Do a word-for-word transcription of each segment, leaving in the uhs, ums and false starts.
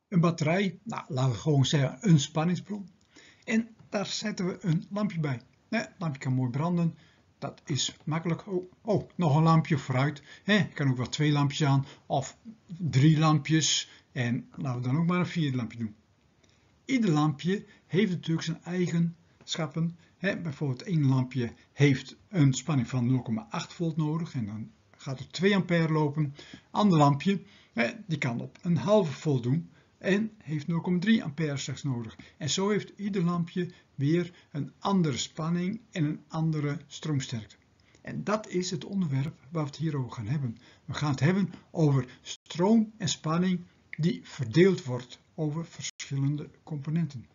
Een batterij, nou, laten we gewoon zeggen een spanningsbron. En daar zetten we een lampje bij. Het lampje kan mooi branden. Dat is makkelijk. Oh, oh nog een lampje vooruit. Je kan ook wel twee lampjes aan of drie lampjes. En laten we dan ook maar een vierde lampje doen. Ieder lampje heeft natuurlijk zijn eigenschappen. Bijvoorbeeld één lampje heeft een spanning van nul komma acht volt nodig. En dan gaat er twee ampère lopen. Ander lampje die kan op een halve volt doen. En heeft nul komma drie ampère slechts nodig. En zo heeft ieder lampje weer een andere spanning en een andere stroomsterkte. En dat is het onderwerp waar we het hier over gaan hebben. We gaan het hebben over stroom en spanning die verdeeld wordt over verschillende componenten.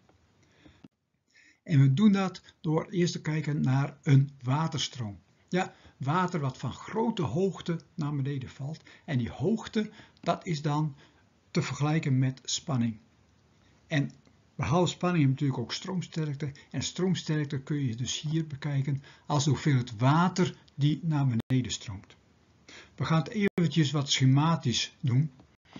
En we doen dat door eerst te kijken naar een waterstroom. Ja, water wat van grote hoogte naar beneden valt. En die hoogte, dat is dan te vergelijken met spanning. En behalve spanning heb je natuurlijk ook stroomsterkte. En stroomsterkte kun je dus hier bekijken als de hoeveelheid water die naar beneden stroomt. We gaan het eventjes wat schematisch doen.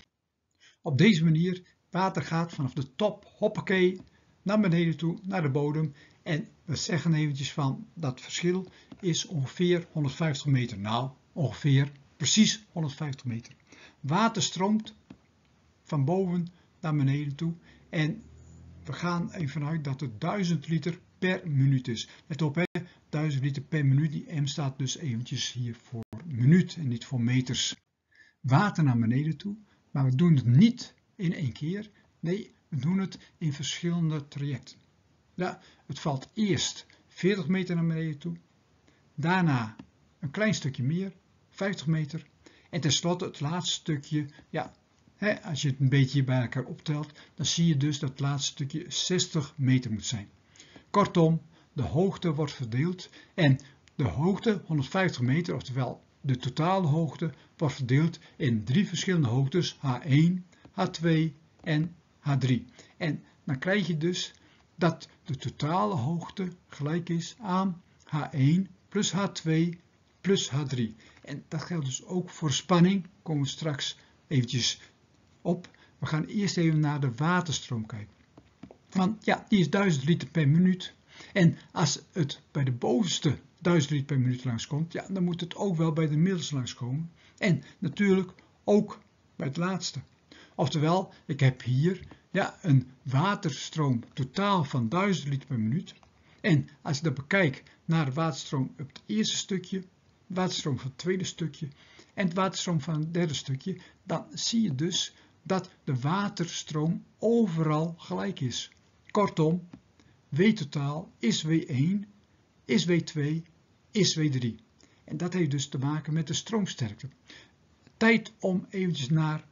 Op deze manier, water gaat vanaf de top, hoppakee, naar beneden toe, naar de bodem. En we zeggen eventjes van dat verschil is ongeveer honderdvijftig meter. Nou, ongeveer precies honderdvijftig meter. Water stroomt van boven naar beneden toe. En we gaan even uit dat het duizend liter per minuut is. Let op, hè, duizend liter per minuut. Die M staat dus eventjes hier voor minuut en niet voor meters. Water naar beneden toe. Maar we doen het niet in één keer. Nee, we doen het in verschillende trajecten. Ja, het valt eerst veertig meter naar beneden toe. Daarna een klein stukje meer, vijftig meter. En tenslotte het laatste stukje, ja, hè, als je het een beetje bij elkaar optelt, dan zie je dus dat het laatste stukje zestig meter moet zijn. Kortom, de hoogte wordt verdeeld en de hoogte, honderdvijftig meter, oftewel de totale hoogte, wordt verdeeld in drie verschillende hoogtes, H één, H twee en H drie. En dan krijg je dus dat de totale hoogte gelijk is aan H één plus H twee plus H drie. En dat geldt dus ook voor spanning, komen we straks eventjes op. We gaan eerst even naar de waterstroom kijken. Want ja, die is duizend liter per minuut. En als het bij de bovenste duizend liter per minuut langskomt, ja, dan moet het ook wel bij de middelste langskomen. En natuurlijk ook bij het laatste. Oftewel, ik heb hier ja, een waterstroom totaal van duizend liter per minuut. En als ik dat bekijk naar de waterstroom op het eerste stukje, de waterstroom van het tweede stukje en de waterstroom van het derde stukje, dan zie je dus dat de waterstroom overal gelijk is. Kortom, W totaal is W één, is W twee, is W drie. En dat heeft dus te maken met de stroomsterkte. Tijd om eventjes naar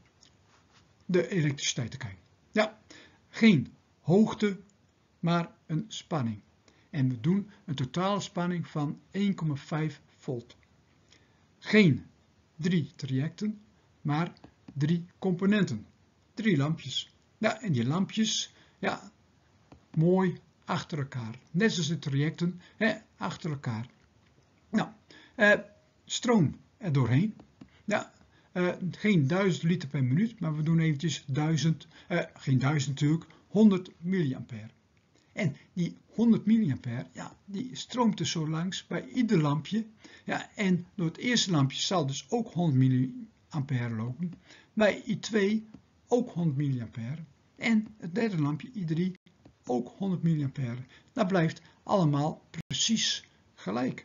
de elektriciteit te kijken. Ja, geen hoogte, maar een spanning. En we doen een totale spanning van één komma vijf volt. Geen drie trajecten, maar drie componenten. Drie lampjes. Ja, en die lampjes, ja, mooi achter elkaar. Net zoals de trajecten, hè, achter elkaar. Nou, eh, stroom er doorheen. Ja, uh, geen duizend liter per minuut, maar we doen eventjes duizend, uh, geen duizend natuurlijk, honderd milliampère. En die honderd milliampère, ja, die stroomt dus zo langs bij ieder lampje. Ja, en door het eerste lampje zal dus ook honderd milliampère lopen. Bij I twee ook honderd milliampère. En het derde lampje, I drie, ook honderd milliampère. Dat blijft allemaal precies gelijk.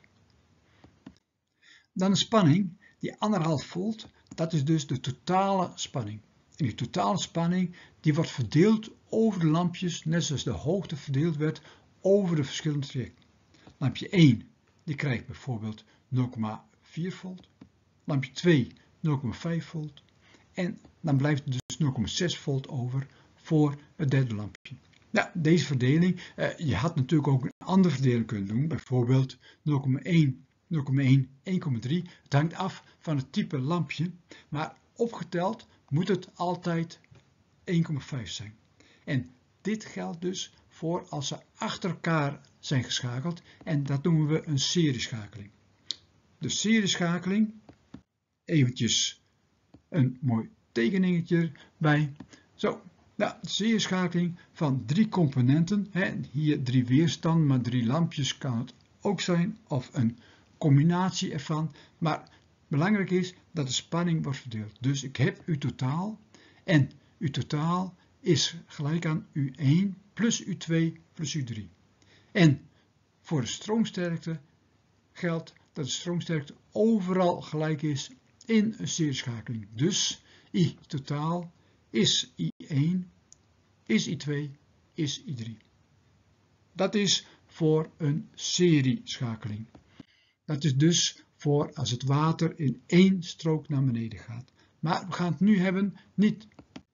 Dan een spanning, die anderhalf volt, dat is dus de totale spanning. En die totale spanning die wordt verdeeld over de lampjes, net zoals de hoogte verdeeld werd over de verschillende trajecten. Lampje één, die krijgt bijvoorbeeld nul komma vier volt. Lampje twee, nul komma vijf volt. En dan blijft er dus nul komma zes volt over voor het derde lampje. Ja, deze verdeling, eh, je had natuurlijk ook een andere verdeling kunnen doen, bijvoorbeeld nul komma één, nul komma één, één komma drie. Het hangt af van het type lampje, maar opgeteld moet het altijd één komma vijf zijn. En dit geldt dus voor als ze achter elkaar zijn geschakeld en dat noemen we een serieschakeling. De serieschakeling, eventjes een mooi tekeningetje bij. Zo, nou, serieschakeling van drie componenten. Hè, hier drie weerstanden, maar drie lampjes kan het ook zijn. Of een combinatie ervan. Maar belangrijk is dat de spanning wordt verdeeld. Dus ik heb U totaal. En U totaal is gelijk aan U één plus U twee plus U drie. En voor de stroomsterkte geldt dat de stroomsterkte overal gelijk is in een serieschakeling. Dus I totaal is I één, is I twee, is I drie. Dat is voor een serieschakeling. Dat is dus voor als het water in één strook naar beneden gaat. Maar we gaan het nu hebben niet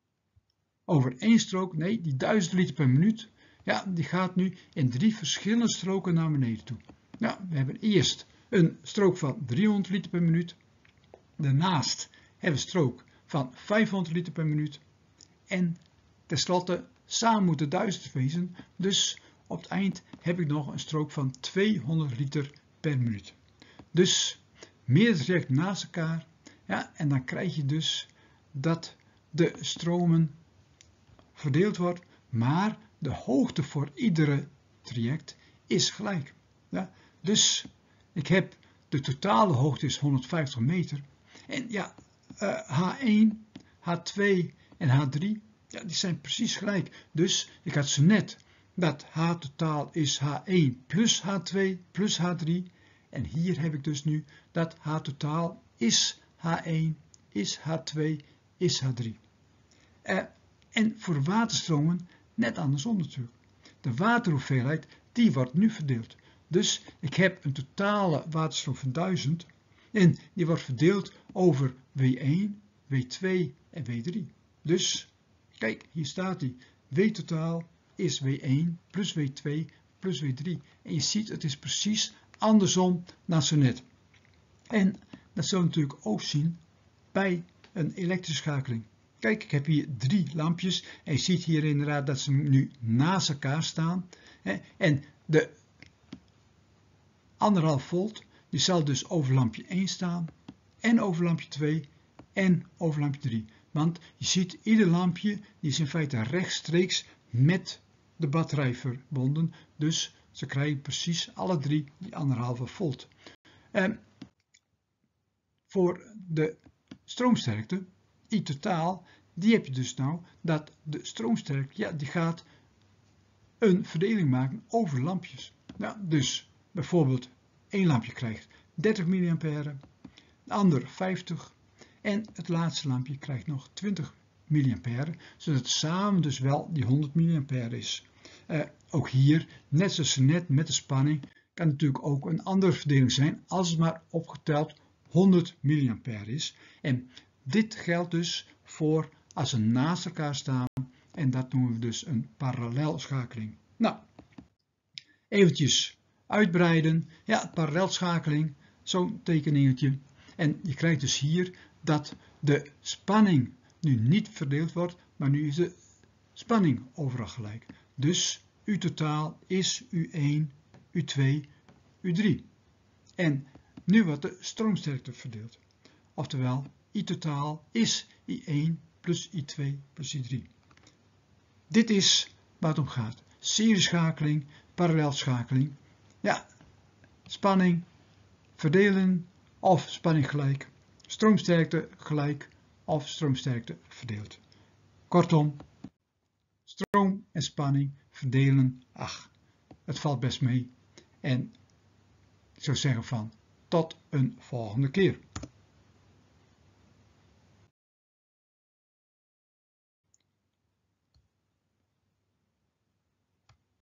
over één strook, nee, die duizend liter per minuut, ja, die gaat nu in drie verschillende stroken naar beneden toe. Nou, we hebben eerst een strook van driehonderd liter per minuut. Daarnaast hebben we een strook van vijfhonderd liter per minuut. En tenslotte, samen moet het duizend wezen, dus op het eind heb ik nog een strook van tweehonderd liter per minuut. Dus meerdere trajecten naast elkaar, ja, en dan krijg je dus dat de stromen verdeeld wordt, maar de hoogte voor iedere traject is gelijk. Ja, dus ik heb de totale hoogte is honderdvijftig meter. En ja, uh, H één, H twee en H drie, ja, die zijn precies gelijk. Dus ik had zo net dat H totaal is H één plus H twee plus H drie. En hier heb ik dus nu dat H totaal is H één, is H twee, is H drie. Uh, en voor waterstromen net andersom natuurlijk. De waterhoeveelheid die wordt nu verdeeld. Dus ik heb een totale waterstroom van duizend en die wordt verdeeld over W één, W twee en W drie. Dus kijk, hier staat die. W totaal is W één plus W twee plus W drie. En je ziet het is precies andersom dan zo net. En dat zullen we natuurlijk ook zien bij een elektrische schakeling. Kijk, ik heb hier drie lampjes en je ziet hier inderdaad dat ze nu naast elkaar staan. En de anderhalf volt, die zal dus over lampje één staan en over lampje twee en over lampje drie. Want je ziet, ieder lampje die is in feite rechtstreeks met de batterij verbonden. Dus ze krijgen precies alle drie die anderhalve volt. En voor de stroomsterkte, I totaal, die heb je dus nou dat de stroomsterkte, ja, die gaat een verdeling maken over lampjes. Ja, dus bijvoorbeeld één lampje krijgt dertig milliampère, de ander vijftig en het laatste lampje krijgt nog twintig milliampère, zodat het samen dus wel die honderd milliampère is. Uh, ook hier, net zoals net met de spanning, kan natuurlijk ook een andere verdeling zijn als het maar opgeteld honderd milliampère is. En dit geldt dus voor als ze naast elkaar staan en dat noemen we dus een parallelschakeling. Nou, eventjes uitbreiden. Ja, parallelschakeling, zo'n tekeningetje. En je krijgt dus hier dat de spanning nu niet verdeeld wordt, maar nu is de spanning overal gelijk. Dus U totaal is U één, U twee, U drie. En nu wordt de stroomsterkte verdeeld. Oftewel, I totaal is I één plus I twee plus I drie. Dit is waar het om gaat. Serieschakeling, parallelschakeling. Ja, spanning verdelen of spanning gelijk. Stroomsterkte gelijk of stroomsterkte verdeeld. Kortom, stroom en spanning verdelen, ach, het valt best mee. En ik zou zeggen van tot een volgende keer.